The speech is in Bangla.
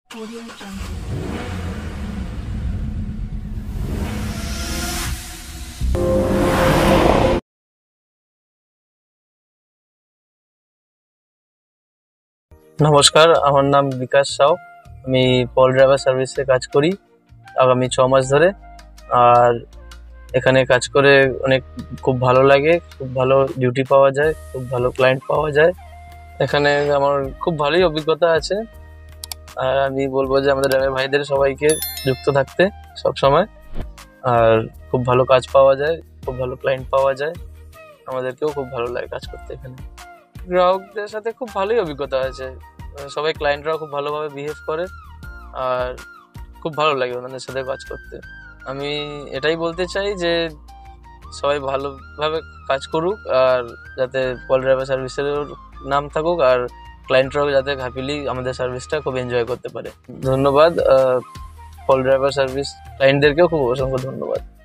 Audio Jungle. নমস্কার, আমার নাম বিকাশ সাউ। আমি পল ড্রাইভার সার্ভিসে কাজ করি আগামী 6 মাস ধরে। আর এখানে কাজ করে খুব ভালো লাগে, খুব ভালো ডিউটি পাওয়া যায়, খুব ভালো ক্লায়েন্ট পাওয়া যায়। এখানে আমার খুব ভালোই অভিজ্ঞতা আছে। আর আমি বলবো যে আমাদের ড্রাইভার ভাইদের সবাইকে যুক্ত থাকতে সব সময়। আর খুব ভালো কাজ পাওয়া যায়, খুব ভালো ক্লায়েন্ট পাওয়া যায়, আমাদেরকেও খুব ভালো লাগে কাজ করতে এখানে। গ্রাহকদের সাথে খুব ভালোই অভিজ্ঞতা আছে। সবাই ক্লায়েন্টরাও খুব ভালোভাবে বিহেভ করে, আর খুব ভালো লাগে ওনাদের সাথে কাজ করতে। আমি এটাই বলতে চাই যে সবাই ভালোভাবে কাজ করুক, আর যাতে পল ড্রাইভার সার্ভিসের নাম থাকুক, আর ক্লায়েন্টরাও যাতে হ্যাপিলি আমাদের সার্ভিসটা খুব এনজয় করতে পারে। ধন্যবাদ পল ড্রাইভার সার্ভিস ক্লায়েন্টদেরকেও খুব অসংখ্য ধন্যবাদ।